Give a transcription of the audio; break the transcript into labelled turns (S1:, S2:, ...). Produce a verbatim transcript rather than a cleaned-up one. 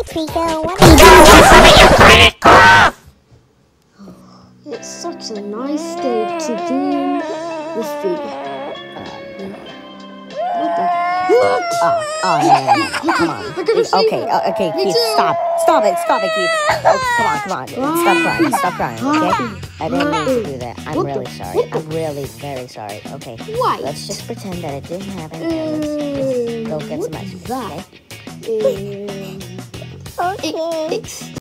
S1: Hey, Trico, what
S2: Can you give me your credit card?
S3: It's such a nice day to be with food. What the? What?
S4: Oh, oh, no, no, no, no. Come on.
S3: I could've seen
S4: Okay,
S3: it.
S4: uh, okay,
S3: Me
S4: Keith,
S3: too.
S4: stop. Stop it, stop it, Keith. Oh, come on, come on. Stop crying, stop crying, okay? I didn't mean to do that. I'm
S3: What
S4: really
S3: the-
S4: sorry.
S3: what the-
S4: I'm really very sorry. Okay,
S3: Why?
S4: let's just pretend that it didn't happen and let's just go get some ice cream,
S3: That
S4: okay?
S3: is...
S1: Okay.
S3: It, it's